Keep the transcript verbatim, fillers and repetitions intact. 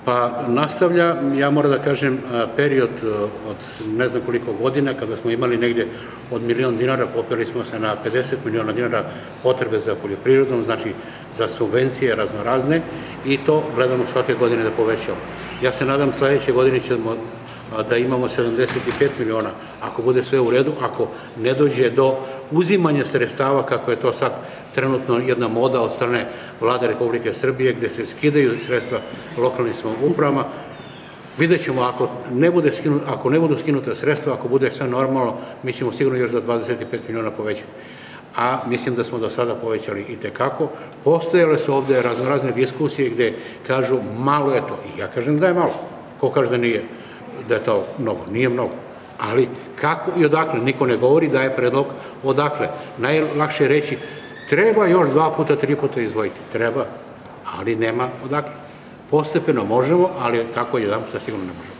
Pa nastavlja, ja moram da kažem, period od ne znam koliko godina, kada smo imali negdje od milion dinara, popeli smo se na pedeset miliona dinara potrebe za poljoprivredom, znači za subvencije raznorazne, i to gledamo svake godine da povećamo. Ja se nadam sledeće godine ćemo da imamo sedamdeset pet miliona, ako bude sve u redu, ako ne dođe do uzimanja sredstava, kako je to sad trenutno jedna moda od strane Vlade Republike Srbije, gde se skidaju sredstva lokalnim samoupravama. Vidjet ćemo, ako ne bude skinuta, ako ne budu skinuta sredstva, ako bude sve normalno, mi ćemo sigurno još za dvadeset pet miliona povećati. A mislim da smo do sada povećali i tekako. Postojale su ovde raznorazne diskusije gde kažu malo je to. I ja kažem da je malo. Ko kaže da nije, da je to mnogo? Nije mnogo. Ali kako i odakle? Niko ne govori da je predlog odakle. Najlakše je reći treba još dva puta, tri puta izdvojiti. Treba, ali nema odakle. Postepeno možemo, ali tako jedan puta sigurno ne možemo.